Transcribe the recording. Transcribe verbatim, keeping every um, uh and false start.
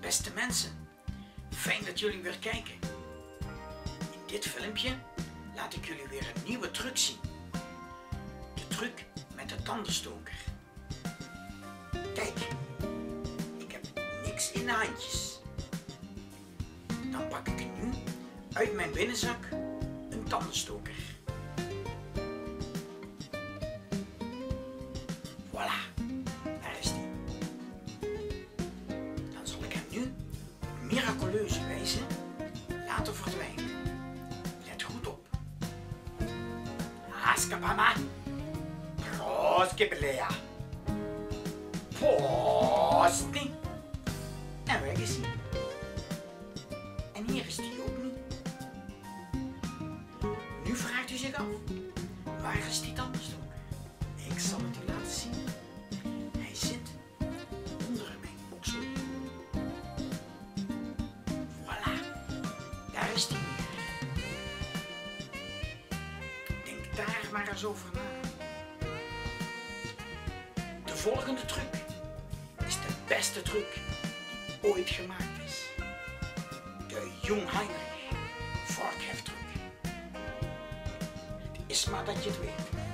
Beste mensen, fijn dat jullie weer kijken. In dit filmpje laat ik jullie weer een nieuwe truc zien. De truc met de tandenstoker. Kijk, ik heb niks in de handjes. Dan pak ik nu uit mijn binnenzak een tandenstoker. Voilà, daar is die. Dan zal ik hem nu op miraculeuze wijze laten verdwijnen. Let goed op. Haskapama. Proskipelea. Posti. En weg is hij. En hier is die ook niet. Nu vraagt u zich af, waar is die tandenstoker? Ik zal het u laten zien. Hij zit onder mijn oksel. Voilà, daar is hij weer. Denk daar maar eens over na. De volgende truc is de beste truc die ooit gemaakt is. De Jungheinrich vorkheftruc. Het is maar dat je het weet.